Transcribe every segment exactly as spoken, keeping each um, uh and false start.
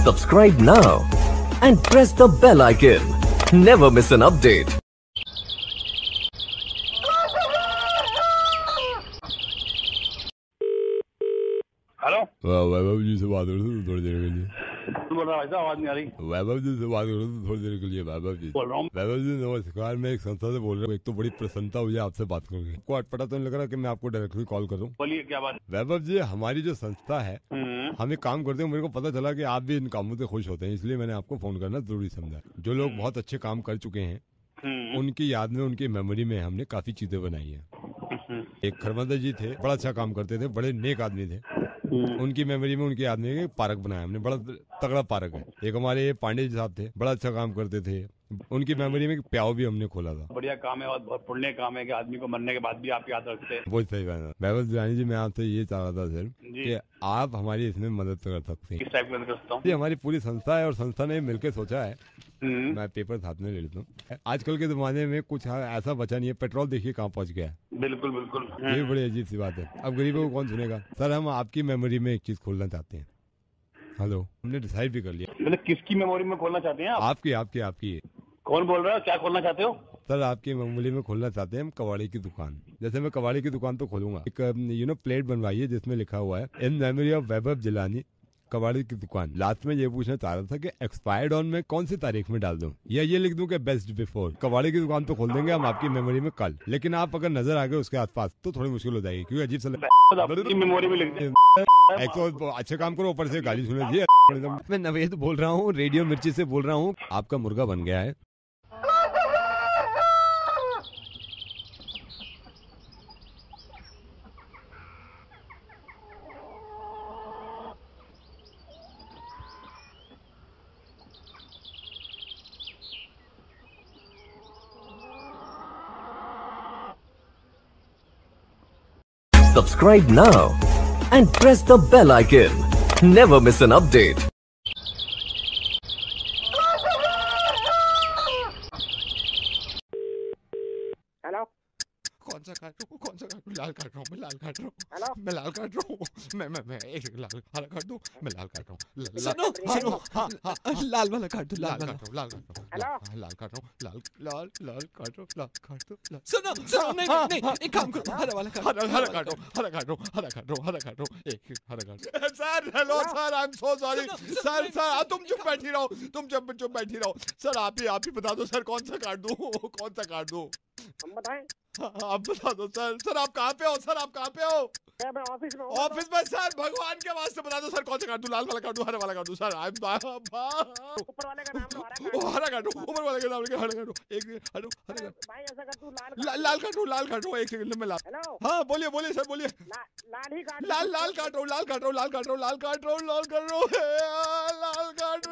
Subscribe now and press the bell icon. Never miss an update. Hello Vaibhav ji से बात करो तो थोड़ी देर के लिए। बोल रहा भाई साहब, आवाज नहीं आ रही। वैभव जी से बात करो तो थोड़ी देर के लिए। वैभव जी बोल रहा हूँ। वैभव जी नमस्कार, मैं एक संस्था से बोल रहा हूँ। एक तो बड़ी प्रसन्नता हुई आपसे बात करके। आपको अटपटा तो नहीं लग रहा कि मैं आपको डायरेक्टली कॉल करूँ? बोलिए क्या बात। वैभव जी, हमारी जो संस्था है हम एक काम करते हैं, मेरे को पता चला कि आप भी इन कामों से खुश होते हैं, इसलिए मैंने आपको फोन करना जरूरी समझा। जो लोग बहुत अच्छे काम कर चुके हैं उनकी याद में, उनकी मेमोरी में हमने काफी चीजें बनाई है। एक खरमंदर जी थे, बड़ा अच्छा काम करते थे, बड़े नेक आदमी थे। उनकी मेमोरी में, उनकी याद में एक पार्क बनाया हमने, बड़ा तगड़ा पार्क है। एक हमारे पांडे जी साहब थे, बड़ा अच्छा काम करते थे, उनकी मेमोरी में प्याव भी हमने खोला था। बढ़िया काम है और बहुत पुण्य काम है कि आदमी को मरने के बाद भी आप याद रखते हैं। बहुत सही बात है। वैभव दुलानी जी, मैं आपसे ये चाह रहा था सर कि आप हमारी इसमें मदद कर सकते हैं। किस टाइप की मदद कर सकता हूँ? ये हमारी पूरी संस्था है और संस्था ने मिलकर सोचा है, मैं पेपर साथ में ले लेता हूँ। आजकल के जमाने में कुछ ऐसा बचा नहीं है। पेट्रोल देखिए कहाँ पहुँच गया है। बिल्कुल बिल्कुल, ये बड़ी अजीब सी बात है। अब गरीबों को कौन सुनेगा? सर, हम आपकी मेमोरी में एक चीज खोलना चाहते हैं। हेलो, हमने डिसाइड भी कर लिया। मतलब किसकी मेमोरी में खोलना चाहते हैं आप? आपकी आपकी आपकी कौन बोल रहे हो? क्या खोलना चाहते हो? सर, आपकी मेमोरी में खोलना चाहते हैं हम कबाड़ी की दुकान। जैसे मैं कबाड़ी की दुकान तो खोलूंगा, एक यू नो प्लेट बनवाई है जिसमें लिखा हुआ है in memory of Vaibhav Jilani कबाड़ी की दुकान। लास्ट में ये पूछना चाह रहा था कि एक्सपायर्ड ऑन में कौन सी तारीख में डाल दूं, या ये लिख दूं कि बेस्ट बिफोर। कबाड़ी की दुकान तो खोल देंगे हम आपकी मेमोरी में कल, लेकिन आप अगर नजर आ गए उसके आसपास तो थोड़ी मुश्किल हो जाएगी, क्योंकि अजीब सा मेमोरी में लिख दे। एक तो अच्छे काम करो, ऊपर से गाली सुन लीजिए। मैं नवेद बोल रहा हूँ, रेडियो मिर्ची से बोल रहा हूँ। आपका मुर्गा बन गया है। Subscribe now and press the bell icon. Never miss an update. Hello, कौन सा काट रहा हूँ? कौन सा काट रहा हूँ? लाल काट रहा हूँ, मैं लाल काट रहा हूँ। हेलो, मैं लाल काट रहा हूँ। मैं मैं मैं एक लाल हरा काट दूँ। मैं लाल काट रहा हूँ। सुनो सुनो, हाँ हाँ, लाल वाला काट दो, लाल वाला काट रहा हूँ, लाल काट रहा हूँ। हेलो, लाल काट रहा हूँ, लाल लाल लाल काट रहा हूँ, लाल काट दो, लाल। सुनो सुनो, नहीं नहीं नहीं, एक काम करो, हरा वाला काट। हरा हरा काट रहा हूँ, हरा काट रहा हूँ, हरा काट रहा हूँ, हरा काट रहा हूँ, एक हरा काट। Sir hello sir, I am so sorry sir. Sir तुम चुप बैठी रहो, तुम चुप चुप बैठी रहो। सर आप ही आप ही बता दो सर, कौन सा काट दूँ, कौन सा काट दूँ? हम बताएं? आप बता दो सर। सर आप कहाँ पे हो? सर आप कहाँ पे हो? मैं ऑफिस में हूँ। ऑफिस में? सर भगवान के वास्ते बता दो सर, कौन सा काट दूं? लाल वाला काट दूं, हरा वाला काट दूं? सर आई एम ऊपर वाले का नाम लो, हरा काट। हरा काट दूं, ऊपर वाले का नाम लेके हरा काट दूं। एक हरा हरा भाई ऐसा कर, तू लाल ला, लाल काट दूं, लाल काट दूं। एक सेकंड में लाल। हेलो, हाँ बोलिए बोलिए सर, बोलिए। ला, लाल ही काट। लाल लाल काट रहा हूँ, लाल काट रहा हूँ, लाल काट रहा हूँ, लाल काट रहा हूँ, लाल काट रहा हूँ, लाल काट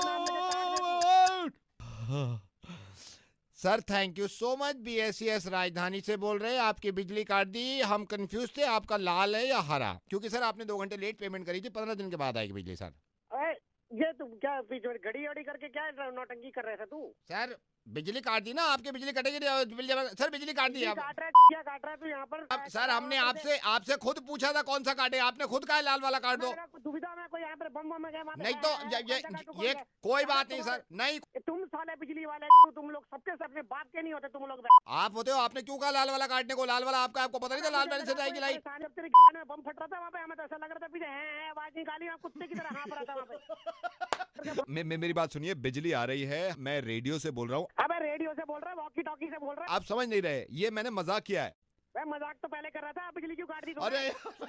रहा हूँ। Sir thank you so much. BSES Rajdhani से बोल रहे हैं। आपकी बिजली काट दी। हम कंफ्यूज थे आपका लाल है या हरा, क्योंकि सर आपने दो घंटे लेट पेमेंट करी थी। पंद्रह दिन के बाद आएगी बिजली सर। अरे ये तुम क्या घड़ी वड़ी करके क्या नौटंकी कर रहे थे तू? सर बिजली काट दी ना आपकी, बिजली कटेगी। बिजली सर बिजली काट दी। काट रहा है, क्या काट रहा है तू यहाँ पर? अब सर हमने आपसे आपसे खुद पूछा था कौन सा काटे, आपने खुद कहा लाल वाला काट दो। दुविधा में कोई यहाँ पर बम बम में गया? नहीं तो ये ये कोई बात नहीं सर। नहीं तुम साले बिजली वाले, तुम लोग सबके सब अपने बाप के नहीं होते तुम लोग। आप होते हो, आपने क्यों कहा लाल वाला काटने को? लाल वाला आपका, आपको पता नहीं था लाल वाले से जाएगी लाइट? जब तेरे में बम फट रहा था वहाँ पे, हमें तो ऐसा लग रहा था पीछे हैं आवाज निकाली, आप कुत्ते की तरह हाँफ रहा था वहाँ पे। मे, मे, मेरी बात सुनिए, बिजली आ रही है, मैं रेडियो से बोल रहा हूँ। अबे रेडियो से बोल रहा है, वॉकी टॉकी से बोल रहा है? आप समझ नहीं रहे, ये मैंने मजाक किया है। मैं मजाक तो पहले कर रहा था, बिजली क्यों काट दी? अरे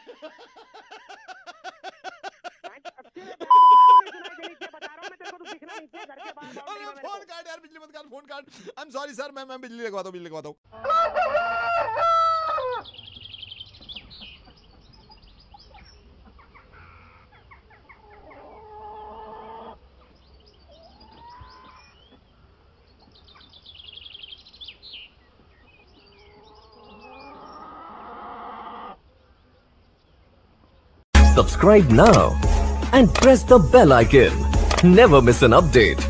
फोन काट यार, बिजली मत काट, फोन काट। आई एम सॉरी सर, मैं मैं बिजली लगवाता हूँ, बिजली लगवाता हूँ। Subscribe now and press the bell icon. Never miss an update.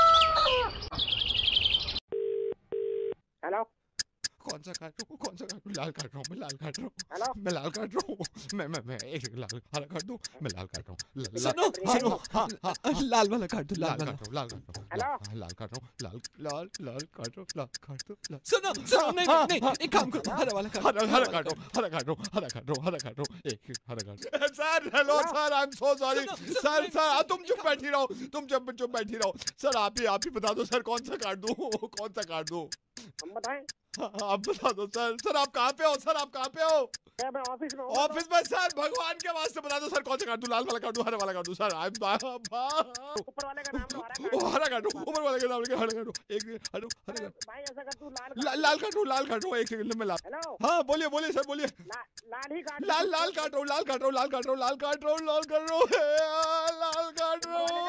Hello, कौन सा काटूं, कौन सा काटूं? लाल काट रहा हूँ, मैं लाल काट रहा हूँ, हेलो मैं लाल काट रहा हूँ, मैं मैं मैं एक सेकंड लाल हरा काट दूँ, मैं लाल काट रहा हूँ, ला- ला- सुनो हाँ, सुनो हाँ हाँ हाँ, लाल वाला काट दो, लाल लाल वाला। काट रहा हूँ, लाल काट रहा हूँ, हेलो? लाल लाल काट रहा हूँ, लाल लाल लाल काट रहा हूँ, लाल काट दो, लाल सुनो सुनो नहीं हाँ, नहीं हाँ, एक काम करो, हरा वाला काट हरा दो, हरा वाला काट काट रहा हूँ, हरा काट रहा हूँ, हरा काट रहा हूँ, हरा काट रहा हूँ, एक एक हरा काट sir hello sir I am so sorry सुनो, सुनो, सर नहीं, सर तुम चुप बैठी रहो, तुम चुप चुप बैठी रहो सर, आप ही आप ही बता दो सर कौन सा काट दूँ, कौन सा काट दूँ, हम बताएं हाँ, आप बता दो सर, सर आप कहाँ पे हो, सर आप कहाँ पे हो, क्या मैं ऑफिस में हूँ ऑफिस में सर, भगवान के वास्ते बता दो सर कौन सा काट दूँ, लाल वाला काट दूँ, हरा वाला काट दूँ सर, आई एम ऊपर वाले का नाम लो हरा वो काट हरा काटो, ऊपर वाले के नाम लेके हरा काटो, एक हटो हरा काटो, भाई ऐसा कर तू लाल ला, लाल काटो, लाल काटो, एक सेकंड में लाल, हेलो हाँ बोलिए बोलिए सर बोलिए, ला, लाल ही काट लाल लाल काट रहा हूँ, लाल काट रहा हूँ, लाल काट रहा हूँ, लाल काट रहा हूँ, लाल काट रहा हूँ, लाल काट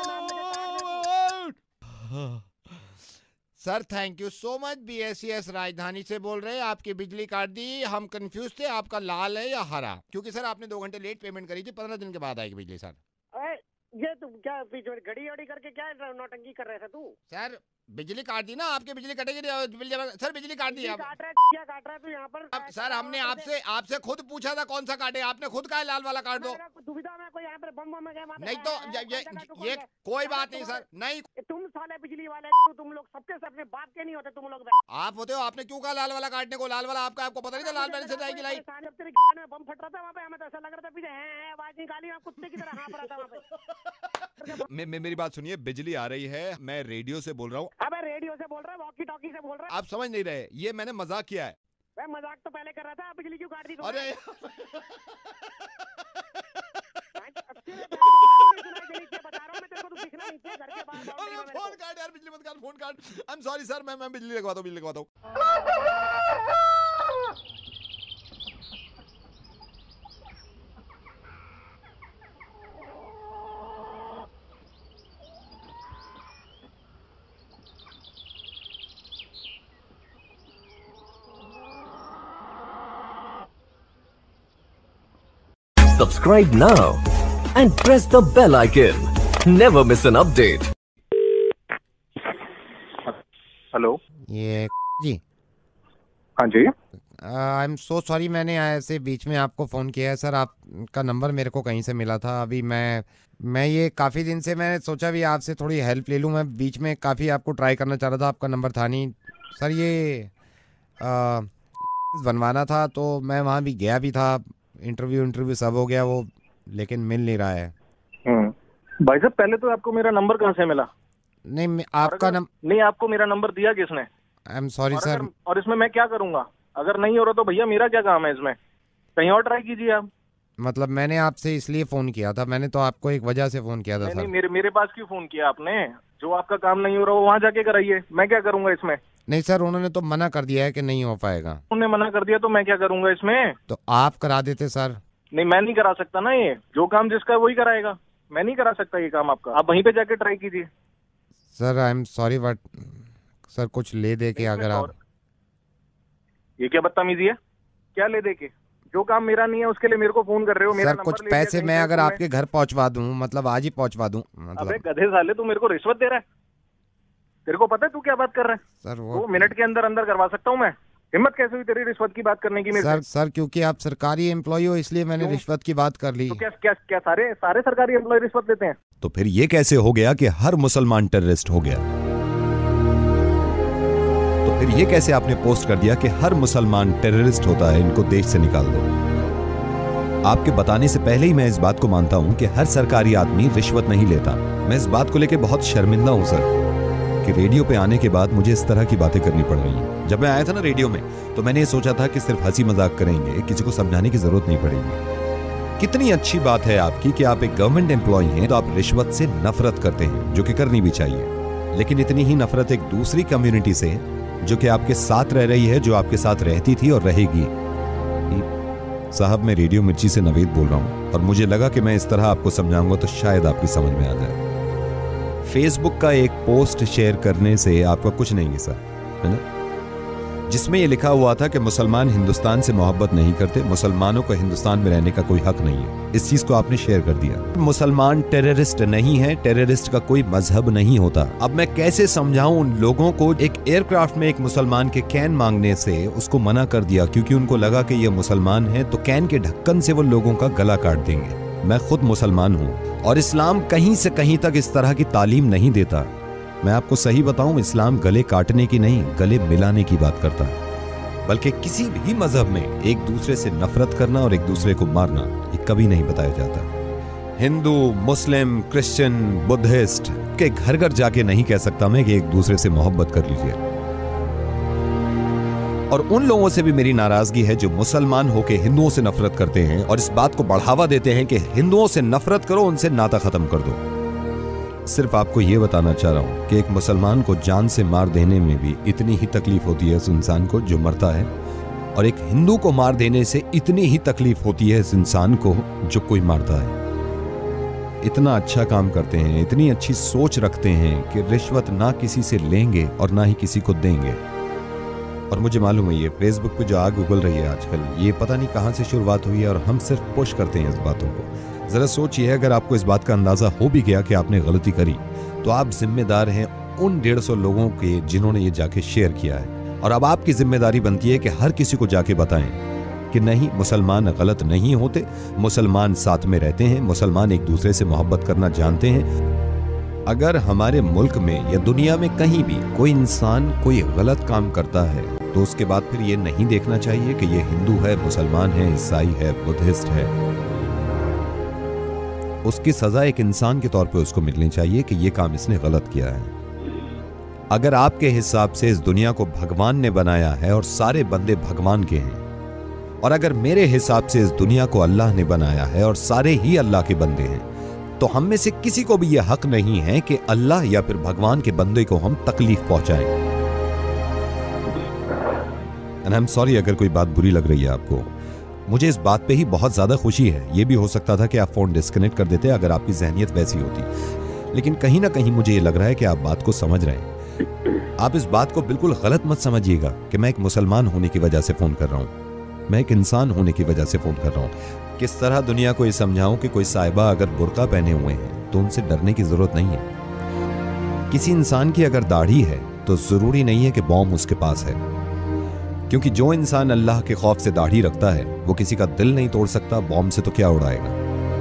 रहा हूँ। Sir thank you so much, BSES Rajdhani से बोल रहे हैं, आपकी बिजली काट दी, हम कंफ्यूज थे आपका लाल है या हरा, क्योंकि सर आपने दो घंटे लेट पेमेंट करी थी, पंद्रह दिन के बाद आएगी बिजली सर। अरे ये तुम क्या बीच में घड़ी वड़ी करके क्या नौटंकी कर रहे थे तू सर बिजली काट दी ना आपकी, बिजली कटेगी बिजली, सर बिजली काट दी बिजली आप, काट रहा है क्या काट रहा है तू यहाँ पर अब सर हमने आपसे आपसे खुद पूछा था कौन सा काटे, आपने खुद कहा है लाल वाला काट दो, मेरा दुविधा में कोई यहाँ पर बम बम में गया वहाँ पे नहीं है, तो है, ये ये, कौन सा काटू, ये कौन सा? कोई साले बात नहीं सर, तुम्हारे- नहीं ये तुम साले बिजली वाले तो तुम लोग सबके सब अपने बाप के नहीं होते तुम लोग आप होते हो, आपने क्यों कहा लाल वाला काटने को, लाल वाला आपका, आपको पता नहीं था लाल वाले से जाएगी लाइट, जब तेरे कान में बम फट रहा था वहाँ पे हमें तो ऐसा लग रहा था पीछे हैं हैं, आवाज निकाली वहाँ कुत्ते की तरह हाँफ रहा था वहाँ पे मे, मे, मेरी बात सुनिए, बिजली आ रही है, मैं रेडियो से बोल रहा हूँ, अबे रेडियो से बोल रहा है वॉकी टॉकी से बोल रहा है आप समझ नहीं रहे, ये मैंने मजाक किया है, मैं मजाक तो पहले कर रहा था बिजली क्यों काट दी अरे अरे फोन काट यार, बिजली मत काट, फोन काट, आई एम सॉरी सर, मैं मैं बिजली लगवाता हूँ, बिजली लगवाता हूँ। Subscribe now and press the bell icon. Never miss an update. Hello ये जी हाँ जी आई एम सो सॉरी, मैंने ऐसे बीच में आपको फ़ोन किया है सर, आपका नंबर मेरे को कहीं से मिला था, अभी मैं मैं ये काफ़ी दिन से मैंने सोचा भी आपसे थोड़ी हेल्प ले लूँ, मैं बीच में काफ़ी आपको ट्राई करना चाह रहा था, आपका नंबर था नहीं सर, ये आ, बनवाना था तो मैं वहाँ भी गया भी था, इंटरव्यू इंटरव्यू सब हो गया वो, लेकिन मिल नहीं रहा है। हम्म भाई साहब पहले तो आपको मेरा नंबर कहाँ से मिला? नहीं मैं- आपका और अगर- नम नहीं आपको मेरा नंबर दिया किसने? आई एम सॉरी और सर, अगर- और इसमें मैं क्या करूंगा? अगर नहीं हो रहा तो भैया मेरा क्या काम है इसमें? कहीं और ट्राई कीजिए आप। मतलब मैंने आपसे इसलिए फ़ोन किया था, मैंने तो आपको एक वजह से फ़ोन किया था नहीं नहीं सर। मेरे मेरे पास क्यों फोन किया आपने? जो आपका काम नहीं हो रहा वो वहाँ जाके कराइए, मैं क्या करूंगा इसमें? नहीं सर, उन्होंने तो मना कर दिया है कि नहीं हो पाएगा। उन्होंने मना कर दिया तो मैं क्या करूंगा इसमें? तो आप करा देते सर। नहीं मैं नहीं करा सकता ना, ये जो काम जिसका है वही कराएगा, मैं नहीं करा सकता ये काम आपका, आप वहीं पे जाके ट्राई कीजिए। Sir I am sorry but sir कुछ ले दे के अगर आप, ये क्या बदतमीजी है? क्या ले दे के? जो काम मेरा नहीं है उसके लिए मेरे को फोन कर रहे हो? मेरा सर नंबर कुछ ले लिया पैसे कहीं मैं से अगर तुमने? आपके घर पहुंचवा दूं, मतलब आज ही पहुंचवा दूं, अबे मतलब गधे साले तू मेरे को रिश्वत दे रहा है? तेरे को पता है तू क्या बात कर रहा है? सर दो वो मिनट के अंदर अंदर करवा सकता हूँ मैं। हिम्मत कैसे हुई तेरी रिश्वत की बात करने की मेरे सर से? सर क्योंकि आप सरकारी एम्प्लॉय हो इसलिए मैंने क्यों? रिश्वत की बात कर ली। तो क्या क्या क्या सारे सारे सरकारी एम्प्लॉय रिश्वत देते हैं? तो फिर ये कैसे हो गया कि हर मुसलमान टेररिस्ट हो गया? तो फिर ये कैसे आपने पोस्ट कर दिया कि हर मुसलमान टेररिस्ट होता है, इनको देश से निकाल दो? आपके बताने से पहले ही मैं इस बात को मानता हूं कि हर सरकारी आदमी रिश्वत नहीं लेता। मैं इस बात को लेकर बहुत शर्मिंदा हूं सर कि रेडियो पे आने के बाद मुझे इस तरह की बातें करनी पड़ रही हैं। जब मैं आया था ना रेडियो में तो मैंने ये सोचा था कि सिर्फ हंसी मजाक करेंगे, किसी को समझाने की जरूरत नहीं पड़ेगी। कितनी अच्छी बात है आपकी कि आप एक गवर्नमेंट एम्प्लॉय हैं तो आप रिश्वत से नफरत करते हैं, जो कि करनी भी चाहिए। लेकिन इतनी ही नफरत एक दूसरी कम्युनिटी से जो कि आपके साथ रह रही है, जो आपके साथ रहती थी और रहेगी। साहब मैं रेडियो मिर्ची से नवीद बोल रहा हूं और मुझे लगा कि मैं इस तरह आपको समझाऊंगा तो शायद आपकी समझ में आ जाए। फेसबुक का एक पोस्ट शेयर करने से आपका कुछ नहीं है सर, है ना? जिसमें ये लिखा हुआ था कि मुसलमान हिंदुस्तान से मोहब्बत नहीं करते, मुसलमानों को हिंदुस्तान में रहने का कोई हक नहीं है। इस चीज को आपने शेयर कर दिया। मुसलमान टेररिस्ट नहीं है, टेररिस्ट का कोई मजहब नहीं होता। अब मैं कैसे समझाऊं उन लोगों को, एक एयरक्राफ्ट में एक मुसलमान के कैन मांगने से उसको मना कर दिया क्योंकि उनको लगा कि ये मुसलमान है तो कैन के ढक्कन से वो लोगों का गला काट देंगे। मैं खुद मुसलमान हूँ और इस्लाम कहीं से कहीं तक इस तरह की तालीम नहीं देता। मैं आपको सही बताऊं, इस्लाम गले काटने की नहीं, गले मिलाने की बात करता है। बल्कि किसी भी मजहब में एक दूसरे से नफरत करना और एक दूसरे को मारना ये कभी नहीं बताया जाता। हिंदू, मुस्लिम, क्रिश्चियन, बुद्धिस्ट के घर घर जाके नहीं कह सकता मैं कि एक दूसरे से मोहब्बत कर लीजिए। और उन लोगों से भी मेरी नाराजगी है जो मुसलमान होके हिंदुओं से नफरत करते हैं और इस बात को बढ़ावा देते हैं कि हिंदुओं से नफरत करो, उनसे नाता खत्म कर दो। सिर्फ आपको यह बताना चाह रहा हूं कि एक मुसलमान को जान से मार देने में भी इतनी ही तकलीफ होती है उस इंसान को जो मरता है, और एक हिंदू को मार देने से इतनी ही तकलीफ होती है इस इंसान को जो कोई मारता है। इतना अच्छा काम करते हैं, इतनी अच्छी सोच रखते हैं कि रिश्वत ना किसी से लेंगे और ना ही किसी को देंगे। और मुझे मालूम है ये फेसबुक पे जो आग उगल रही है आजकल, ये पता नहीं कहां से शुरुआत हुई है और हम सिर्फ पुश करते हैं इस बातों को। जरा सोचिए, अगर आपको इस बात का अंदाजा हो भी गया कि आपने गलती करी तो आप जिम्मेदार हैं उन डेढ़ सौ लोगों के जिन्होंने ये जाके शेयर किया है। और अब आपकी जिम्मेदारी बनती है कि हर किसी को जाके बताएं कि नहीं, मुसलमान गलत नहीं होते, मुसलमान साथ में रहते हैं, मुसलमान एक दूसरे से मोहब्बत करना जानते हैं। अगर हमारे मुल्क में या दुनिया में कहीं भी कोई इंसान कोई गलत काम करता है तो उसके बाद फिर ये नहीं देखना चाहिए कि ये हिंदू है, मुसलमान है, ईसाई है, बुद्धिस्ट है। उसकी सजा एक इंसान के तौर पे उसको मिलनी चाहिए कि ये काम इसने गलत किया है। अगर आपके हिसाब से इस दुनिया को भगवान ने बनाया है और सारे बंदे भगवान के हैं, और अगर मेरे हिसाब से इस दुनिया को अल्लाह ने बनाया है और सारे ही अल्लाह के बंदे हैं, तो हम में से किसी को भी यह हक नहीं है कि अल्लाह या फिर भगवान के बंदे को हम तकलीफ पहुंचाएं। एंड आई एम सॉरी अगर कोई बात बुरी लग रही है आपको। मुझे इस बात पे ही बहुत ज्यादा खुशी है। यह भी हो सकता था कि आप फोन डिस्कनेक्ट कर देते अगर आपकी जहनियत वैसी होती, लेकिन कहीं ना कहीं मुझे ये लग रहा है कि आप बात को समझ रहे हैं। आप इस बात को बिल्कुल गलत मत समझिएगा कि मैं एक मुसलमान होने की वजह से फोन कर रहा हूं, मैं एक इंसान होने की वजह से फोन कर रहा हूं। किस तरह दुनिया को ये समझाऊं कि कोई साहिबा अगर बुर्का पहने हुए हैं तो उनसे डरने की जरूरत नहीं है। किसी इंसान की अगर दाढ़ी है तो जरूरी नहीं है कि बॉम्ब उसके पास है, क्योंकि जो इंसान अल्लाह के खौफ से दाढ़ी रखता है वो किसी का दिल नहीं तोड़ सकता, बॉम्ब से तो क्या उड़ाएगा।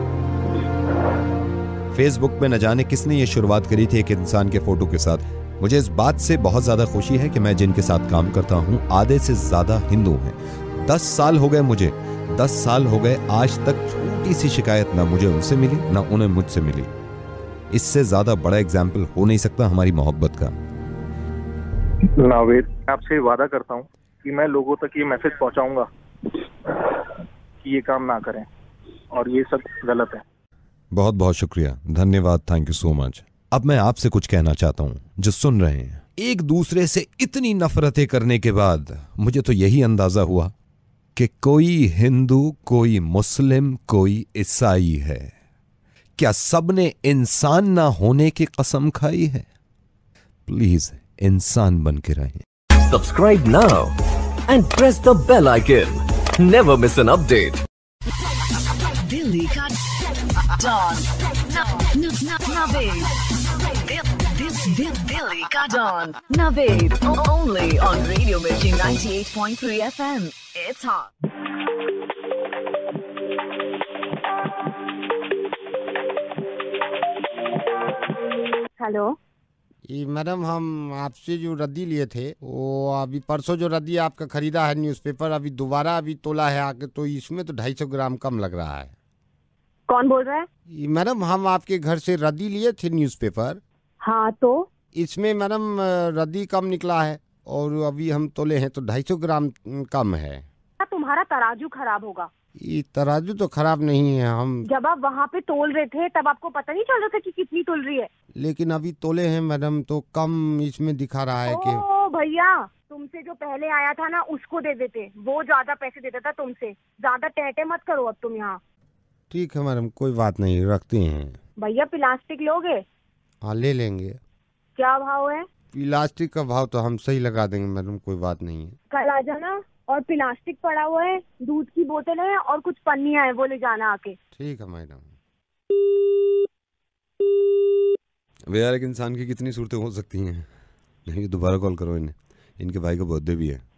फेसबुक पे न जाने किसने ये शुरुआत करी थी एक इंसान के फोटो के साथ। मुझे इस बात से बहुत ज्यादा खुशी है कि मैं जिनके साथ काम करता हूँ आधे से ज्यादा हिंदू हैं। दस साल हो गए मुझे, दस साल हो गए, आज तक छोटी सी शिकायत ना मुझे उनसे मिली ना उन्हें मुझसे मिली। इससे ज्यादा बड़ा एग्जाम्पल हो नहीं सकता हमारी मोहब्बत का। नावेद, आपसे वादा करता हूँ कि मैं लोगों तक ये मैसेज पहुंचाऊंगा कि ये काम ना करें और ये सब गलत है। बहुत बहुत शुक्रिया, धन्यवाद, थैंक यू सो मच। अब मैं आपसे कुछ कहना चाहता हूं जो सुन रहे हैं। एक दूसरे से इतनी नफरतें करने के बाद मुझे तो यही अंदाजा हुआ कि कोई हिंदू, कोई मुस्लिम, कोई ईसाई है। क्या सबने इंसान ना होने की कसम खाई है? प्लीज इंसान बन के रहें। Subscribe now and press the bell icon. Never miss an update. Delhi ka Dawn. Na, na, na, Naveed. Dil, dil, dil, Delhi ka Dawn. Naveed. Only on Radio Mirchi ninety-eight point three F M. It's hot. Hello, ये madam हम आपसे जो रद्दी लिए थे वो अभी परसों जो रद्दी आपका खरीदा है न्यूज़पेपर, अभी दोबारा अभी तोला है आके, तो इसमें तो ढाई सौ ग्राम कम लग रहा है। कौन बोल रहा है? ये मैडम हम आपके घर से रद्दी लिए थे न्यूज़पेपर। हाँ तो इसमें मैडम रद्दी कम निकला है और अभी हम तोले हैं तो ढाई सौ ग्राम कम है। तुम्हारा तराजू खराब होगा। ये तराजू तो खराब नहीं है, हम जब आप वहाँ पे तोल रहे थे तब आपको पता नहीं चल रहा था कि कितनी तोल रही है। लेकिन अभी तोले हैं मैडम तो कम इसमें दिखा रहा है कि ओ भैया, तुमसे जो पहले आया था ना उसको दे देते, वो ज्यादा पैसे देता था तुमसे। ज्यादा टहटे मत करो अब तुम यहाँ। ठीक है मैडम, कोई बात नहीं, रखते हैं। भैया प्लास्टिक लोगे? हाँ ले लेंगे। क्या भाव है? प्लास्टिक का भाव तो हम सही लगा देंगे मैडम, कोई बात नहीं है। कल आ जाना, और प्लास्टिक पड़ा हुआ है, दूध की बोतल है और कुछ पन्नियां है, वो ले जाना आके। ठीक है मैडम। वे यार, एक इंसान की कितनी सूरतें हो सकती हैं। नहीं, दोबारा कॉल करो इन्हें, इनके भाई का बर्थडे भी है।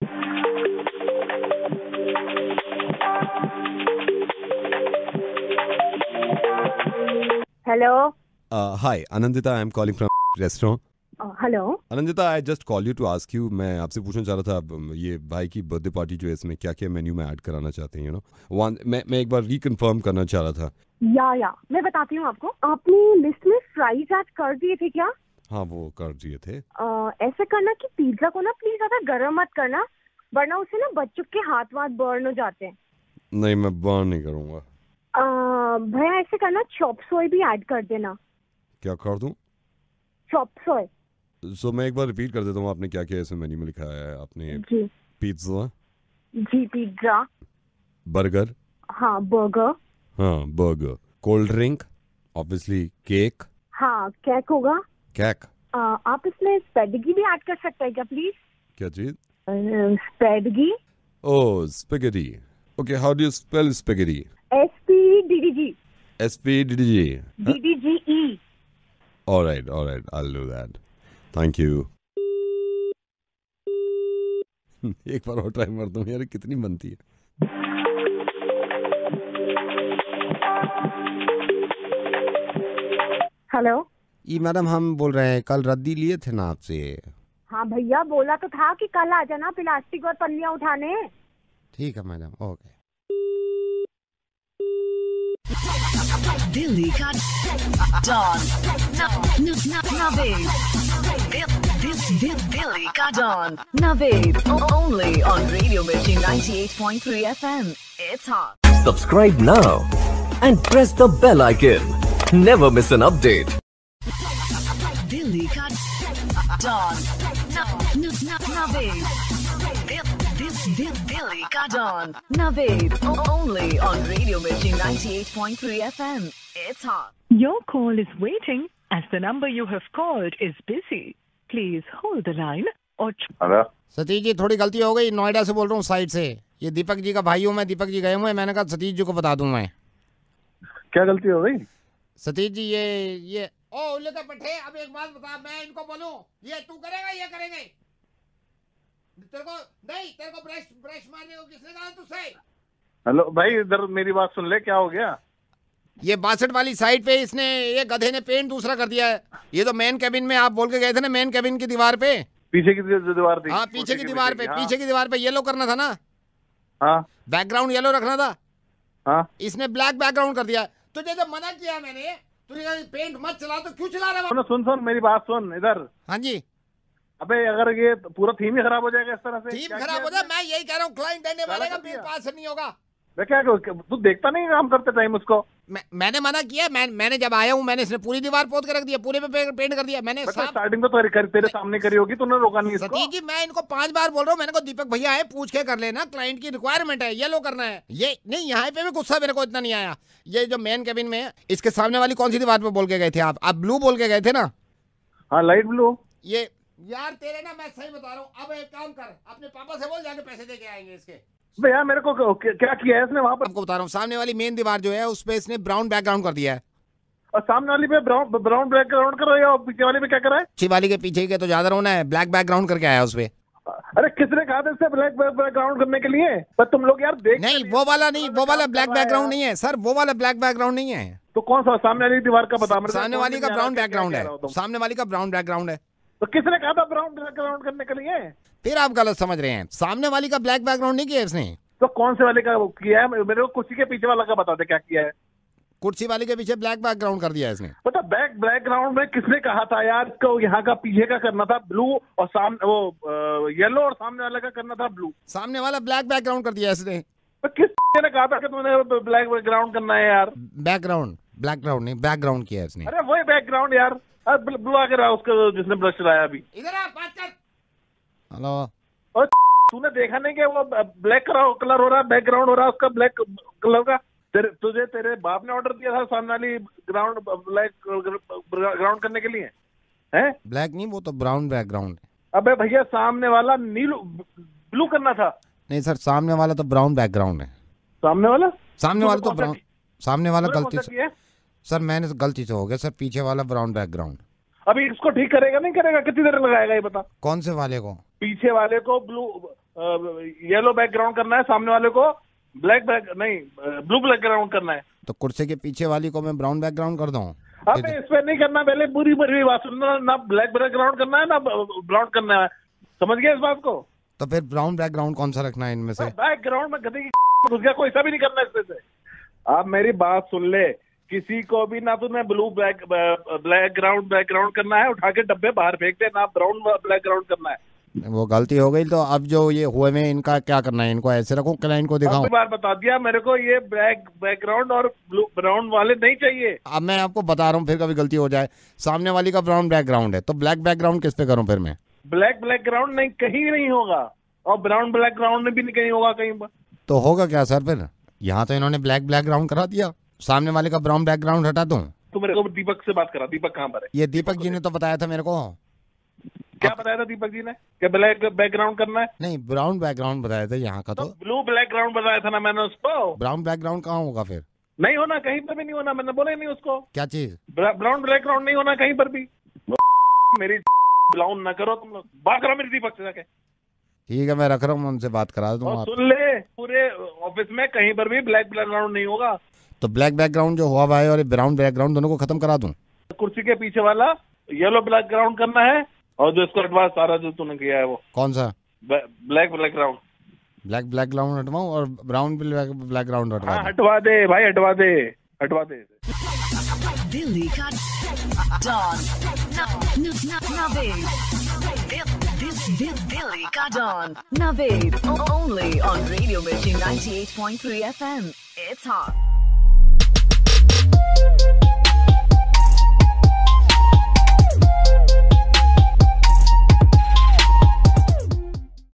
Hello. Hi Anandita, I am calling from restaurant. Hello Anandita, I just call you to ask you, मैं आपसे पूछना चाह रहा था, ये भाई की बर्थडे पार्टी जो है इसमें क्या क्या मेन्यू में ऐड कराना चाहते हैं, यू नो वन मैं मैं एक बार रिकन्फर्म करना चाह रहा था। या या मैं बताती हूँ आपको, आपने लिस्ट में फ्राइज ऐड कर दिए थे क्या? हाँ, वो कर दिए थे। आ, ऐसा करना कि पिज्जा को ना प्लीज ज्यादा गर्म मत करना, वरना उससे ना बच्चों के हाथ वाथ बर्न हो जाते हैं। नहीं, मैं बर्न नहीं करूँगा। भैया ऐसे करना, चॉप सोय भी ऐड कर देना। क्या कर दूँ? चॉप सोय। सो मैं एक बार रिपीट कर देता हूँ, आपने क्या क्या इसमें मेन्यू में लिखा है? आपने जी पिज्जा, जी पिज्जा, बर्गर, हाँ बर्गर, हाँ burger, cold drink, obviously cake. हाँ केक होगा। केक। आ, आप इसमें स्पेडिगी भी ऐड कर सकते हैं क्या प्लीज? क्या चीज? Spaghetti. Oh, spaghetti. Okay, how do you spell spaghetti? S P D D G. S P D D G. D D G E. Alright, alright, I will do that. Thank you. एक बार और try मारता हूँ यार, कितनी बनती है। Hello. ये मैडम, हम बोल रहे हैं, कल रद्दी लिए थे ना आपसे। हाँ भैया, बोला तो था कि कल आ जाना प्लास्टिक और पन्नियां उठाने। ठीक है मैडम, ओके। दिल्ली का डॉन नवेद, दिल्ली का don Naved, only on Radio Mirchi ninety-eight point three F M. It's hot. Subscribe now and press the bell icon. Never miss an update. Delhi का डॉन नवेद, दिल्ली का don Naved, only on Radio Mirchi ninety-eight point three F M. It's hot. Your call is waiting as the number you have called is busy. Please hold the line or... hello Satish ji, थोड़ी गलती हो गई, नोएडा से बोल रहा हूँ, side से। ये दीपक जी का भाई हूँ मैं, दीपक जी गए हुए, मैंने कहा सतीश जी को बता दूं मैं। क्या गलती हो गई? सतीश जी, ये ये ओ उल्ले का पट्टे, अब एक बात बता, मैं इनको बोलूं ये तू करेगा, ये करेंगे? तेरे को नहीं, तेरे को ब्रश ब्रश मारने को किसने कहा तुझसे? हेलो भाई, इधर मेरी बात सुन ले, क्या हो गया? ये बासठ वाली साइड पे इसने, ये गधे ने पेंट दूसरा कर दिया है। ये तो मेन कैबिन में आप बोल के गए थे ना, मेन कैबिन की दीवार पे, पीछे की दीवार थी। हाँ पीछे की दीवार पे, पीछे की दीवार पे येलो करना था ना। हाँ, बैकग्राउंड येलो रखना था। हाँ, इसने ब्लैक बैकग्राउंड कर दिया। तुझे जब मना किया मैंने, तूने पेंट मत चला, तो क्यों चला रहा है? सुन सुन मेरी बात सुन इधर। हाँ जी। अबे अगर ये पूरा थीम ही खराब हो जाएगा इस तरह से। थीम खराब हो जाए, मैं यही कह रहा हूँ, क्लाइंट देने वाले का बिल पास नहीं होगा। मैं क्या करूं? तू देखता नहीं काम करते टाइम उसको? मैं, मैंने मना किया, मैं, मैंने जब आया हूँ मैंने इसने पूरी दीवार पोत कर रख दिया, पूरे पे पेंट कर दिया मैंने। स्टार्टिंग में तो कर, तेरे सामने करी होगी, तूने रोका नहीं इसको। सतीश जी, मैं इनको पांच बार बोल रहा हूँ, मैंने को दीपक भैया है, पूछ के कर लेना, क्लाइंट की रिक्वायरमेंट है, येलो करना है। ये नहीं, यहाँ पे भी गुस्सा मेरे को इतना नहीं आया। ये जो मेन कैबिन में है, इसके सामने वाली कौन सी दीवार पे बोल के गए थे आप? आप ब्लू बोल के गए थे ना? हाँ, लाइट ब्लू। ये यार तेरे ना, मैं सही बता रहा हूँ, अब एक काम कर, अपने पापा से बोल, जाके पैसे दे के आएंगे इसके। भैया मेरे को क्या किया है इसने वहाँ पर? आपको बता रहा हूँ, सामने वाली मेन दीवार जो है उस पे इसने ब्राउन बैकग्राउंड कर दिया है। और सामने वाली पे ब्राउन ब्राउन बैकग्राउंड कर रहा है, और पीछे वाली पे क्या कर रहा है? पीछे वाली के पीछे के तो ज्यादा रोना है, ब्लैक बैकग्राउंड करके आया उस पे। अरे किसने कहा था इससे ब्लैक बैकग्राउंड करने के लिए? पर तुम लोग यार देख नहीं, वो वाला नहीं, वो वाला ब्लैक बैकग्राउंड नहीं है सर, वो वाला ब्लैक बैकग्राउंड नहीं है। तो कौन सा? सामने वाली दीवार का बता मेरे। सामने वाली का ब्राउन बैकग्राउंड है, सामने वाली का ब्राउन बैकग्राउंड है। तो किसने कहा था ब्राउन बैकग्राउंड करने के लिए? फिर आप गलत समझ रहे हैं, सामने वाली का ब्लैक बैकग्राउंड नहीं किया इसने। तो कौन से वाले का किया है? मेरे को कुर्सी के पीछे वाला का बता दे क्या किया है। कुर्सी वाले के पीछे ब्लैक बैकग्राउंड कर दिया इसने। पता बैक बैकग्राउंड में किसने कहा था यार? इसको यहाँ का पीछे का करना था ब्लू, और सामने वो येलो, और सामने वाले का करना था ब्लू। सामने वाला ब्लैक बैकग्राउंड कर दिया इसने। तो किस ने कहा था कि तुमने ब्लैक बैकग्राउंड करना है यार? बैकग्राउंड, बैकग्राउंड नहीं, बैकग्राउंड किया इसने। अरे वही बैकग्राउंड यार, ब्लू आके रहा उसका जिसने ब्रश चलाया अभी। इधर आ, बात कर। हेलो, और तूने देखा नहीं कि वो ब्लैक कलर हो रहा है, बैकग्राउंड हो रहा है उसका ब्लैक कलर का? तेरे तुझे तेरे बाप ने ऑर्डर दिया था सामने वाली ग्राउंड ब्लैक ग्राउंड करने के लिए, है? ब्लैक नहीं, वो तो ब्राउन बैकग्राउंड है। अबे भैया सामने वाला नीलू ब्लू करना था। नहीं सर, सामने वाला तो ब्राउन बैकग्राउंड है। सामने वाला सामने वाला तो ब्राउन, सामने वाला तूने गलती कौन सा से किया? सर मैंने गलती से हो गया सर, पीछे वाला ब्राउन बैकग्राउंड। अभी इसको ठीक करेगा नहीं करेगा, कितनी देर लगाएगा ये बता। कौन से वाले को? पीछे वाले को ब्लू येलो बैकग्राउंड करना है, सामने वाले को ब्लैक बैक नहीं ब्लू बैकग्राउंड करना है। तो कुर्सी के पीछे वाली को मैं ब्राउन बैकग्राउंड कर दूं? अबे इस पे नहीं करना, पहले पूरी पूरी बात सुनना, ना ब्लैक बैकग्राउंड करना है ना ब्राउन करना है, समझ गया इस बात को? तो फिर ब्राउन बैकग्राउंड कौन सा रखना है इनमें से? बैकग्राउंड में गधे की घुस गया, कोई सा भी नहीं करना इसमें से। आप मेरी बात सुन ले, किसी को भी ना तूने blue black black ground background करना है, उठा के डब्बे बाहर फेंक दे, ना ब्राउन ब्लैक ग्राउंड करना है। वो गलती हो गई, तो अब जो ये हुए में इनका क्या करना है? इनको ऐसे रखो, क्लाइंट को दिखाऊं? बार बता दिया मेरे को, ये ब्लैक बैकग्राउंड और ब्लू ब्राउन वाले नहीं चाहिए। अब मैं आपको बता रहा हूँ, फिर कभी गलती हो जाए। सामने वाली का ब्राउन बैकग्राउंड है, तो ब्लैक बैकग्राउंड किस पे करूँ फिर मैं? ब्लैक ब्लैक ग्राउंड नहीं, कहीं नहीं होगा, और ब्राउन ब्लैक ग्राउंड भी नहीं कहीं होगा कहीं पर। तो होगा क्या सर फिर? यहाँ तो इन्होंने ब्लैक बैकग्राउंड करा दिया, सामने वाले का ब्राउन बैकग्राउंड हटा दूं? तो मेरे को दीपक से बात करा, दीपक कहाँ पर है? ये दीपक जी ने तो बताया था मेरे को। क्या बताया था दीपक जी ने? क्या ब्लैक बैकग्राउंड करना है? नहीं, ब्राउन बैकग्राउंड बताया था यहाँ का। तो ब्लू ब्लैक ग्राउंड बताया था ना मैंने उसको। ब्राउन बैकग्राउंड कहाँ होगा फिर? नहीं होना, कहीं पर भी नहीं होना, मैंने बोला ही नहीं उसको। क्या चीज? ब्राउन ब्लैक ग्राउंड नहीं होना कहीं पर भी। मेरी ब्राउन ना करो तुम लोग, बात करो मेरी दीपक से जाके। ठीक है, मैं रख रहा हूँ, उनसे बात करा दूंगा। और सुन ले, पूरे ऑफिस में कहीं पर भी ब्लैक बैकग्राउंड नहीं होगा। तो ब्लैक बैकग्राउंड जो हुआ भाई और ब्राउन बैकग्राउंड दोनों को खत्म करा दूं? कुर्सी के पीछे वाला येलो बैकग्राउंड करना है, और जो इसको हटवा सारा जो तूने किया है वो। कौन सा? Black background. ब्लैक बैकग्राउंड हटवाऊं और ब्राउन बैकग्राउंड हटवा? हाँ, हटवा दे भाई, हटवा दे, हटवा दे। दिल्ली का डॉन नवेद, दिल्ली का don Naved, only on Radio Mirchi ninety-eight point three F M. It's hot.